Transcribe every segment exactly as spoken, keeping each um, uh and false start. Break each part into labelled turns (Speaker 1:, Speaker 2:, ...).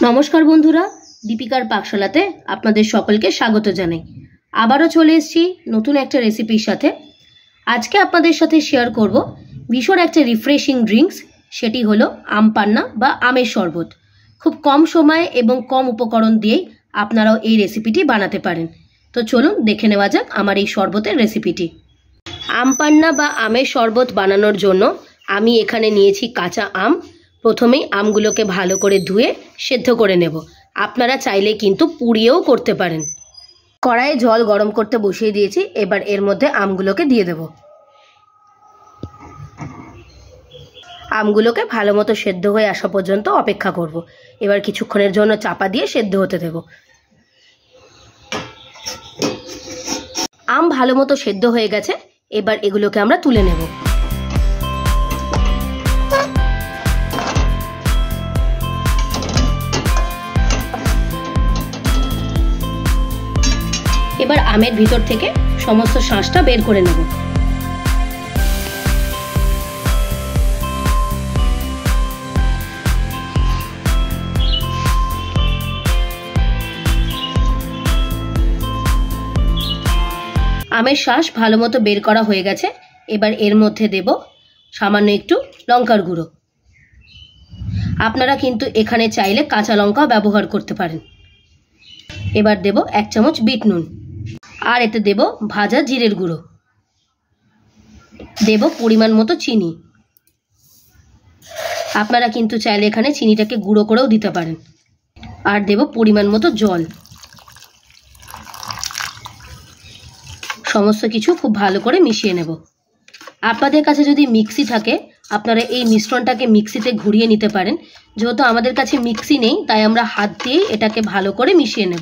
Speaker 1: নমস্কার বন্ধুরা, দীপিকার পাকশালাতে আপনাদের সকলকে স্বাগত জানাই। আবারও চলে এসেছি নতুন একটা রেসিপির সাথে। আজকে আপনাদের সাথে শেয়ার করব ভীষণ একটা রিফ্রেশিং ড্রিঙ্কস, সেটি হলো আম পান্না বা আমের শরবত। খুব কম সময়ে এবং কম উপকরণ দিয়েই আপনারাও এই রেসিপিটি বানাতে পারেন। তো চলুন দেখে নেওয়া যাক আমার এই শরবতের রেসিপিটি। আম পান্না বা আমের শরবত বানানোর জন্য আমি এখানে নিয়েছি কাঁচা আম। প্রথমেই আমগুলোকে ভালো করে ধুয়ে সেদ্ধ করে নেব। আপনারা চাইলে কিন্তু পুড়িয়েও করতে পারেন। কড়াইয়ে জল গরম করতে বসিয়ে দিয়েছি, এবার এর মধ্যে আমগুলোকে দিয়ে দেব। আমগুলোকে ভালো মতো সেদ্ধ হয়ে আসা পর্যন্ত অপেক্ষা করব। এবার কিছুক্ষণের জন্য চাপা দিয়ে সেদ্ধ হতে দেব। আম ভালো মতো সেদ্ধ হয়ে গেছে, এবার এগুলোকে আমরা তুলে নেব। এবার আমের ভিতর থেকে সমস্ত শাঁসটা বের করে নেব। আমের শাঁস ভালো মতো বের করা হয়ে গেছে, এবার এর মধ্যে দেব সামান্য একটু লঙ্কার গুঁড়ো। আপনারা কিন্তু এখানে চাইলে কাঁচা লঙ্কাও ব্যবহার করতে পারেন। এবার দেব এক চামচ বিট নুন, আর এতে দেব ভাজা জিরের গুঁড়ো, দেব পরিমাণ মতো চিনি। আপনারা কিন্তু চাইলে এখানে চিনিটাকে গুঁড়ো করেও দিতে পারেন। আর দেব পরিমাণ মতো জল। সমস্ত কিছু খুব ভালো করে মিশিয়ে নেব। আপনাদের কাছে যদি মিক্সি থাকে আপনারা এই মিশ্রণটাকে মিক্সিতে ঘুরিয়ে নিতে পারেন। যেহেতু আমাদের কাছে মিক্সি নেই, তাই আমরা হাত দিয়েই এটাকে ভালো করে মিশিয়ে নেব।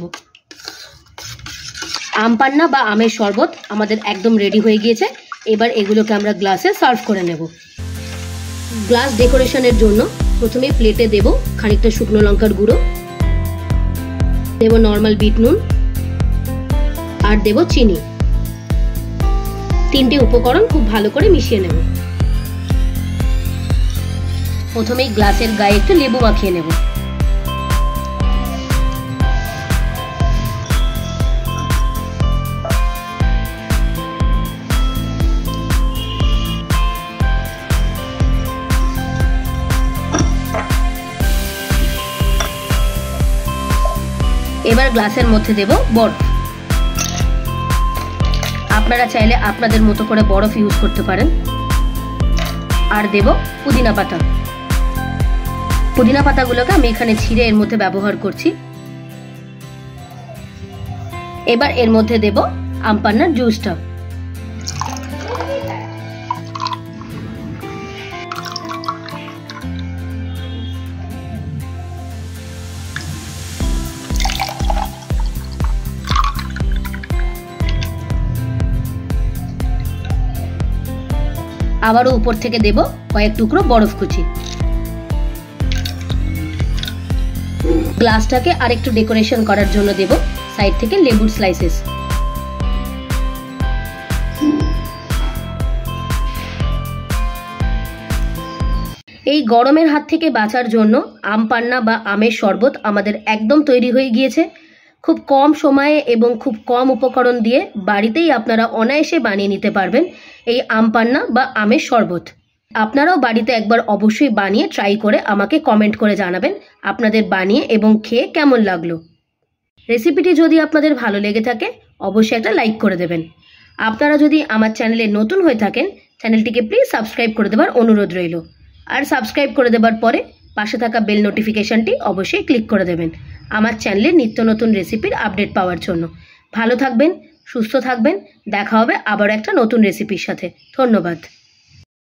Speaker 1: আম পান্না বা আমের শরবত আমাদের একদম রেডি হয়ে গিয়েছে। এবার এগুলোকে আমরা গ্লাসে সার্ভ করে নেব। গ্লাস ডেকোরেশনের জন্য প্রথমে প্লেটে দেব খানিকটা শুকনো লঙ্কার গুঁড়ো, দেব নর্মাল বিট নুন, আর দেব চিনি। তিনটে উপকরণ খুব ভালো করে মিশিয়ে নেব। প্রথমেই গ্লাসের গায়ে একটু লেবু মাখিয়ে নেব। এবার গ্লাসের মধ্যে দেব বরফ। আপনারা চাইলে আপনাদের মতো করে বরফ ইউজ করতে পারেন। আর দেব পুদিনা পাতা। পুদিনা পাতাগুলোকে আমি এখানে ছিঁড়ে এর মধ্যে ব্যবহার করছি। এবার এর মধ্যে দেব আম পান্নার জুসটা। আবারও উপর থেকে দেব কয়েক টুকরো বরফ কুচি। গ্লাসটাকে আরেকটু ডেকোরেশন করার জন্য দেব সাইড থেকে লেবুর স্লাইসেস। এই গরমের হাত থেকে বাঁচার জন্য আম পান্না বা আমের শরবত আমাদের একদম তৈরি হয়ে গিয়েছে। খুব কম সময়ে এবং খুব কম উপকরণ দিয়ে বাড়িতেই আপনারা অনায়াসে বানিয়ে নিতে পারবেন এই আম পান্না বা আমের শরবত। আপনারাও বাড়িতে একবার অবশ্যই বানিয়ে ট্রাই করে আমাকে কমেন্ট করে জানাবেন আপনাদের বানিয়ে এবং খেয়ে কেমন লাগলো। রেসিপিটি যদি আপনাদের ভালো লেগে থাকে অবশ্যই একটা লাইক করে দেবেন। আপনারা যদি আমার চ্যানেলে নতুন হয়ে থাকেন চ্যানেলটিকে প্লিজ সাবস্ক্রাইব করে দেবার অনুরোধ রইল। আর সাবস্ক্রাইব করে দেবার পরে পাশে থাকা বেল নোটিফিকেশনটি অবশ্যই ক্লিক করে দেবেন আমার চ্যানেলের নিত্য নতুন রেসিপির আপডেট পাওয়ার জন্য। ভালো থাকবেন, সুস্থ থাকবেন। দেখা হবে আবার একটা নতুন রেসিপির সাথে। ধন্যবাদ।